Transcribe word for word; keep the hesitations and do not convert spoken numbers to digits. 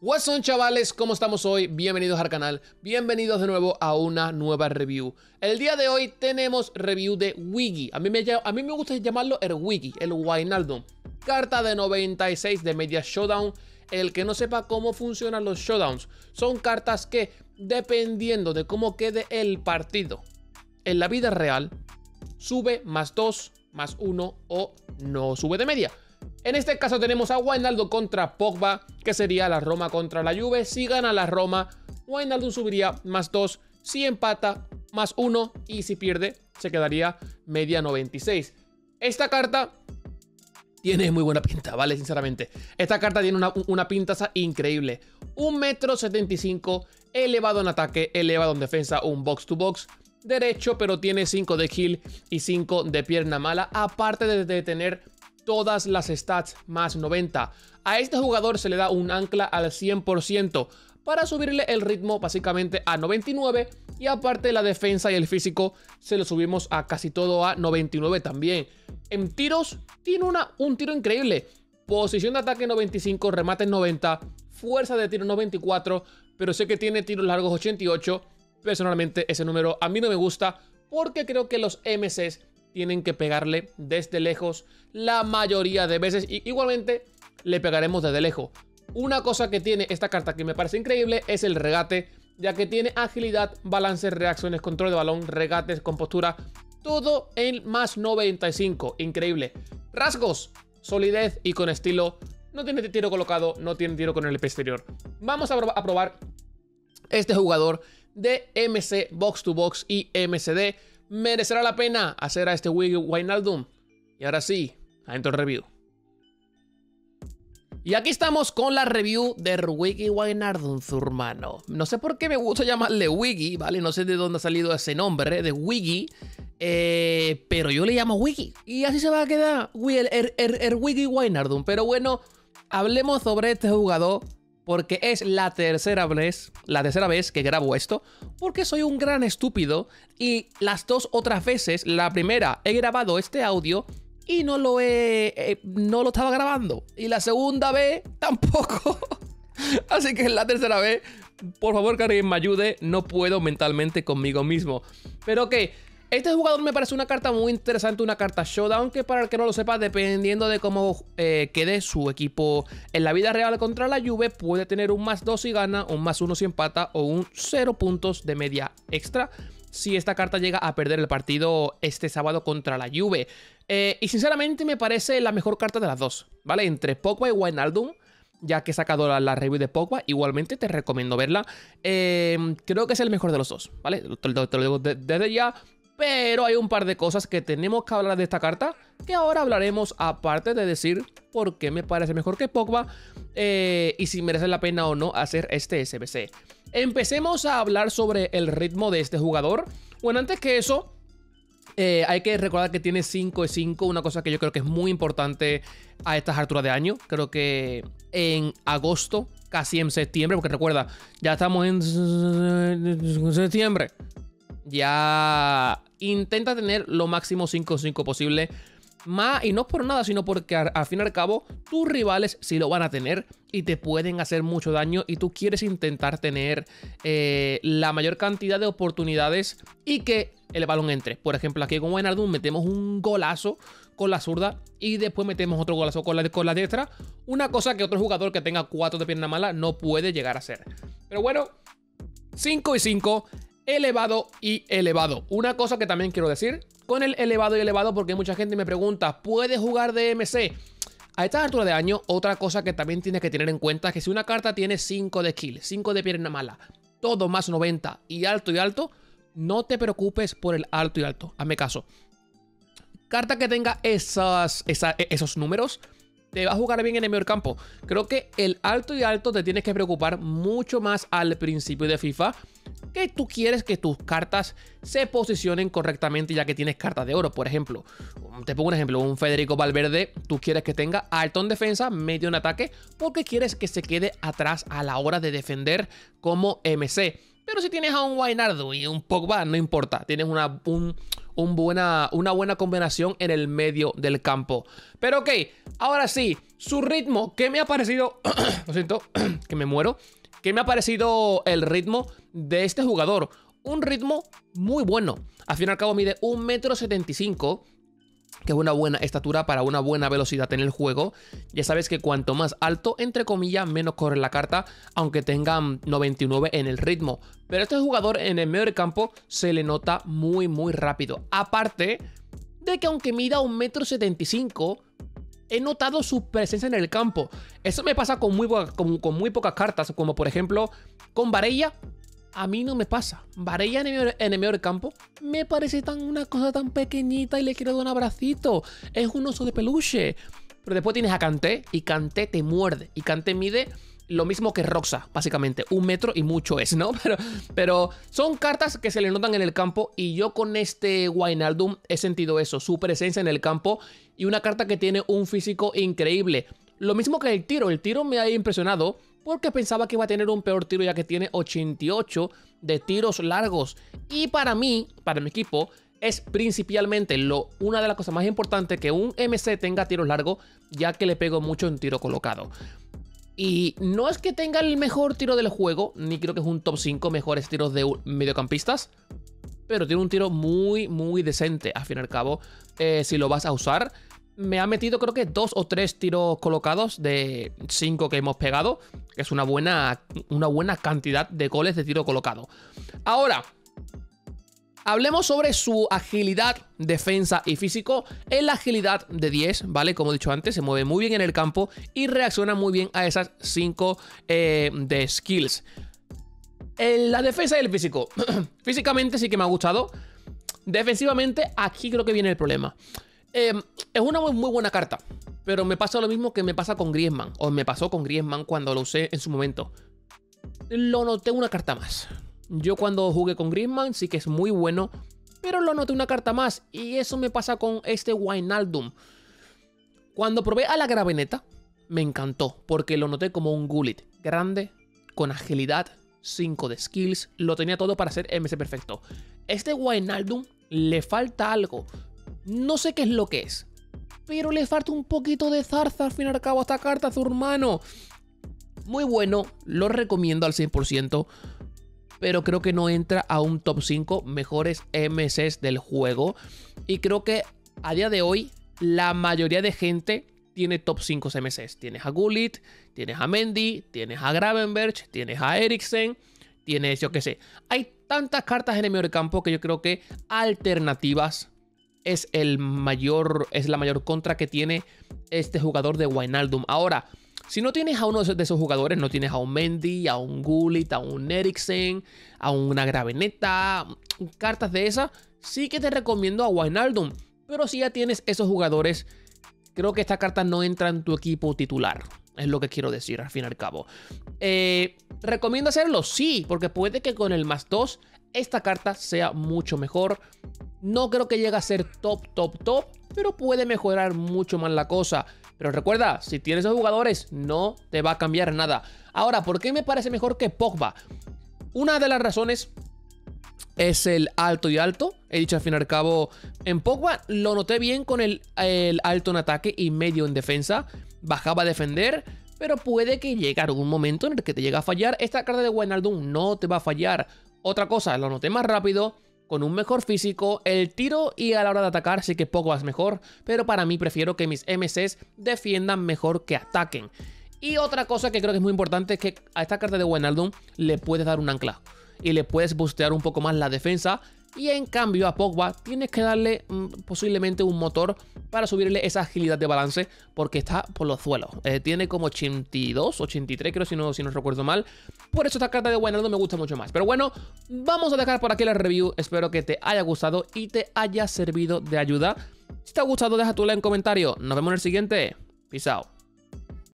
What's on, chavales, ¿cómo estamos hoy? Bienvenidos al canal, bienvenidos de nuevo a una nueva review. El día de hoy tenemos review de Wiggy. A mí me, a mí me gusta llamarlo el Wiggy, el Wijnaldum. Carta de noventa y seis de media showdown. El que no sepa cómo funcionan los showdowns, son cartas que, dependiendo de cómo quede el partido en la vida real, sube más dos, más uno o no sube de media. En este caso tenemos a Wijnaldum contra Pogba, que sería la Roma contra la Juve. Si gana la Roma, Wijnaldum subiría más dos, si empata, más uno, y si pierde, se quedaría media noventa y seis. Esta carta tiene muy buena pinta, ¿vale? Sinceramente. Esta carta tiene una, una pintaza increíble. un metro setenta y cinco, elevado en ataque, elevado en defensa, un box to box. Derecho, pero tiene cinco de kill y cinco de pierna mala, aparte de, de tener todas las stats más noventa. A este jugador se le da un ancla al cien por ciento para subirle el ritmo básicamente a noventa y nueve, y aparte la defensa y el físico se lo subimos a casi todo a noventa y nueve también. En tiros tiene una, un tiro increíble. Posición de ataque noventa y cinco, remate noventa, fuerza de tiro noventa y cuatro, pero sé que tiene tiros largos ochenta y ocho. Personalmente ese número a mí no me gusta porque creo que los M Cs tienen que pegarle desde lejos la mayoría de veces, y igualmente le pegaremos desde lejos. Una cosa que tiene esta carta que me parece increíble es el regate, ya que tiene agilidad, balance, reacciones, control de balón, regates, compostura, todo en más noventa y cinco. Increíble. Rasgos, solidez y con estilo. No tiene tiro colocado, no tiene tiro con el exterior. Vamos a, prob a probar este jugador de M C Box to Box y M C D. ¿Merecerá la pena hacer a este Wiggy Wijnaldum? Y ahora sí, adentro el review. Y aquí estamos con la review de Wiggy Wijnaldum, su hermano. No sé por qué me gusta llamarle Wiggy, ¿vale? No sé de dónde ha salido ese nombre de Wiggy, eh, pero yo le llamo Wiggy. Y así se va a quedar el, el, el, el Wiggy Wijnaldum. Pero bueno, hablemos sobre este jugador, porque es la tercera vez, la tercera vez que grabo esto, porque soy un gran estúpido y las dos otras veces, la primera he grabado este audio y no lo he, eh, no lo estaba grabando, y la segunda vez tampoco. Así que la tercera vez, por favor que alguien me ayude, no puedo mentalmente conmigo mismo. Pero ok, este jugador me parece una carta muy interesante, una carta showdown, que para el que no lo sepa, dependiendo de cómo eh, quede su equipo en la vida real contra la Juve, puede tener un más dos si gana, un más uno si empata o un cero puntos de media extra si esta carta llega a perder el partido este sábado contra la Juve. Eh, y sinceramente me parece la mejor carta de las dos, ¿vale? Entre Pogba y Wijnaldum, ya que he sacado la, la review de Pogba, igualmente te recomiendo verla. Eh, creo que es el mejor de los dos, ¿vale? Te, te, te lo digo de, desde ya. Pero hay un par de cosas que tenemos que hablar de esta carta, que ahora hablaremos, aparte de decir por qué me parece mejor que Pogba eh, y si merece la pena o no hacer este S B C. Empecemos a hablar sobre el ritmo de este jugador. Bueno, antes que eso, eh, hay que recordar que tiene cinco de cinco, una cosa que yo creo que es muy importante a estas alturas de año. Creo que en agosto, casi en septiembre, porque recuerda, ya estamos en septiembre. Ya intenta tener lo máximo cinco cinco posible. Más, y no por nada, sino porque al, al fin y al cabo tus rivales sí lo van a tener y te pueden hacer mucho daño, y tú quieres intentar tener eh, la mayor cantidad de oportunidades y que el balón entre. Por ejemplo, aquí con Wijnaldum metemos un golazo con la zurda y después metemos otro golazo con la, con la diestra. Una cosa que otro jugador que tenga cuatro de pierna mala no puede llegar a hacer. Pero bueno, cinco y cinco. Elevado y elevado. Una cosa que también quiero decir con el elevado y elevado, porque mucha gente me pregunta, ¿puede jugar de M C? A esta altura de año, otra cosa que también tienes que tener en cuenta es que si una carta tiene cinco de kill, cinco de pierna mala, todo más noventa y alto y alto, no te preocupes por el alto y alto. Hazme caso. Carta que tenga esas, esa, esos números te va a jugar bien en el medio campo. Creo que el alto y alto te tienes que preocupar mucho más al principio de FIFA, que tú quieres que tus cartas se posicionen correctamente, ya que tienes cartas de oro. Por ejemplo, te pongo un ejemplo, un Federico Valverde, tú quieres que tenga alto en defensa, medio en ataque, porque quieres que se quede atrás a la hora de defender como M C. Pero si tienes a un Wijnaldum y un Pogba, no importa. Tienes una, un, un buena, una buena combinación en el medio del campo. Pero ok, ahora sí, su ritmo, ¿qué me ha parecido? Lo siento, que me muero. ¿Qué me ha parecido el ritmo de este jugador? Un ritmo muy bueno. Al fin y al cabo mide un metro setenta y cinco, que es una buena estatura para una buena velocidad en el juego. Ya sabes que cuanto más alto, entre comillas, menos corre la carta, aunque tengan noventa y nueve en el ritmo. Pero este jugador en el medio del campo se le nota muy, muy rápido. Aparte de que aunque mida un metro setenta y cinco, he notado su presencia en el campo. Eso me pasa con muy, con, con muy pocas cartas, como por ejemplo con Varela. A mí no me pasa. Varela en el, en el medio del campo me parece tan una cosa tan pequeñita y le quiero dar un abracito. Es un oso de peluche. Pero después tienes a Kanté y Kanté te muerde. Y Kanté mide lo mismo que Roxa, básicamente. Un metro y mucho es, ¿no? Pero, pero son cartas que se le notan en el campo y yo con este Wijnaldum he sentido eso. Su presencia en el campo y una carta que tiene un físico increíble. Lo mismo que el tiro. El tiro me ha impresionado porque pensaba que iba a tener un peor tiro ya que tiene ochenta y ocho de tiros largos. Y para mí, para mi equipo, es principalmente lo, una de las cosas más importantes que un M C tenga tiros largos, ya que le pego mucho en tiro colocado. Y no es que tenga el mejor tiro del juego, ni creo que es un top cinco mejores tiros de mediocampistas, pero tiene un tiro muy, muy decente. Al fin y al cabo, eh, si lo vas a usar, me ha metido creo que dos o tres tiros colocados de cinco que hemos pegado, que es una buena, una buena cantidad de goles de tiro colocado. Ahora, hablemos sobre su agilidad, defensa y físico. En la agilidad de diez, ¿vale? Como he dicho antes, se mueve muy bien en el campo y reacciona muy bien a esas cinco eh, de skills. En la defensa y el físico. Físicamente sí que me ha gustado. Defensivamente, aquí creo que viene el problema. Eh, es una muy, muy buena carta, pero me pasa lo mismo que me pasa con Griezmann, o me pasó con Griezmann cuando lo usé en su momento. Lo noté una carta más. Yo cuando jugué con Griezmann sí que es muy bueno, pero lo noté una carta más, y eso me pasa con este Wijnaldum. Cuando probé a la Graveneta, me encantó, porque lo noté como un Gullit grande, con agilidad, cinco de skills, lo tenía todo para ser M C perfecto. Este Wijnaldum le falta algo. No sé qué es lo que es, pero le falta un poquito de zarza al fin y al cabo a esta carta, a su hermano. Muy bueno, lo recomiendo al cien por ciento, pero creo que no entra a un top cinco mejores M Cs del juego. Y creo que a día de hoy la mayoría de gente tiene top cinco M Cs. Tienes a Gullit, tienes a Mendy, tienes a Gravenberch, tienes a Eriksen, tienes yo qué sé. Hay tantas cartas en el medio del campo que yo creo que alternativas es, el mayor, es la mayor contra que tiene este jugador de Wijnaldum. Ahora, si no tienes a uno de esos jugadores, no tienes a un Mendy, a un Gullit, a un Eriksen, a una Graveneta, cartas de esas, sí que te recomiendo a Wijnaldum. Pero si ya tienes esos jugadores, creo que esta carta no entra en tu equipo titular. Es lo que quiero decir al fin y al cabo. Eh, ¿Recomiendo hacerlo? Sí, porque puede que con el más dos esta carta sea mucho mejor. No creo que llegue a ser top, top, top, pero puede mejorar mucho más la cosa. Pero recuerda, si tienes esos jugadores, no te va a cambiar nada. Ahora, ¿por qué me parece mejor que Pogba? Una de las razones es el alto y alto. He dicho al fin y al cabo, en Pogba lo noté bien con el, el alto en ataque y medio en defensa. Bajaba a defender, pero puede que llegue algún momento en el que te llegue a fallar. Esta carta de Wijnaldum no te va a fallar. Otra cosa, lo noté más rápido, con un mejor físico, el tiro y a la hora de atacar sí que Pogba es mejor, pero para mí prefiero que mis M Cs defiendan mejor que ataquen. Y otra cosa que creo que es muy importante es que a esta carta de Wijnaldum le puedes dar un ancla y le puedes boostear un poco más la defensa. Y en cambio a Pogba tienes que darle mmm, posiblemente un motor para subirle esa agilidad de balance, porque está por los suelos. Eh, tiene como ochenta y dos, ochenta y tres creo, si no, si no recuerdo mal. Por eso esta carta de Wijnaldum me gusta mucho más. Pero bueno, vamos a dejar por aquí la review. Espero que te haya gustado y te haya servido de ayuda. Si te ha gustado, deja tu like en comentario. Nos vemos en el siguiente. Peace out.